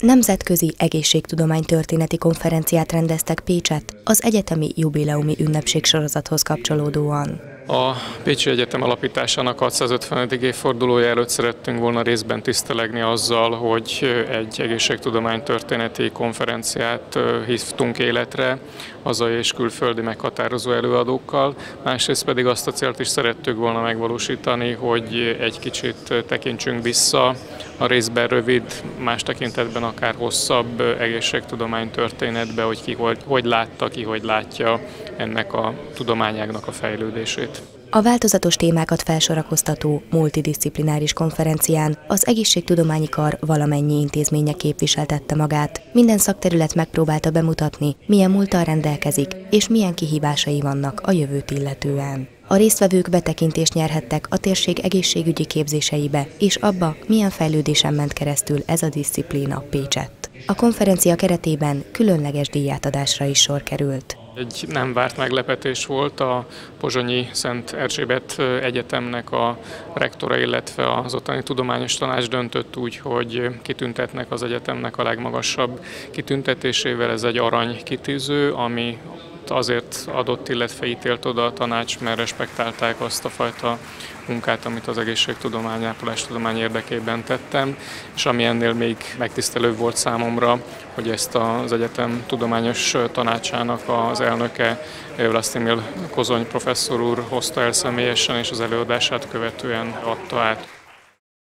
Nemzetközi egészségtudománytörténeti konferenciát rendeztek Pécsett az egyetemi jubileumi ünnepségsorozathoz kapcsolódóan. A Pécsi Egyetem alapításának 650. évfordulója előtt szerettünk volna részben tisztelegni azzal, hogy egy egészségtudománytörténeti konferenciát hívtunk életre hazai és külföldi meghatározó előadókkal, másrészt pedig azt a célt is szerettük volna megvalósítani, hogy egy kicsit tekintsünk vissza a részben rövid, más tekintetben akár hosszabb egészségtudománytörténetbe, hogy ki hogy látta, ki hogy látja ennek a tudományágnak a fejlődését. A változatos témákat felsorakoztató multidisziplináris konferencián az egészségtudományi kar valamennyi intézménye képviseltette magát. Minden szakterület megpróbálta bemutatni, milyen múlttal rendelkezik, és milyen kihívásai vannak a jövőt illetően. A résztvevők betekintést nyerhettek a térség egészségügyi képzéseibe, és abba, milyen fejlődésen ment keresztül ez a diszciplína Pécsett. A konferencia keretében különleges díjátadásra is sor került. Egy nem várt meglepetés volt, a Pozsonyi Szent Erzsébet Egyetemnek a rektora, illetve az ottani tudományos tanács döntött úgy, hogy kitüntetnek az egyetemnek a legmagasabb kitüntetésével. Ez egy arany kitűző, ami azért adott, illetve ítélt oda a tanács, mert respektálták azt a fajta munkát, amit az egészségtudomány, ápolástudomány érdekében tettem, és ami ennél még megtisztelőbb volt számomra, hogy ezt az egyetem tudományos tanácsának az elnöke, Vlasztimir Kozony professzor úr hozta el személyesen, és az előadását követően adta át.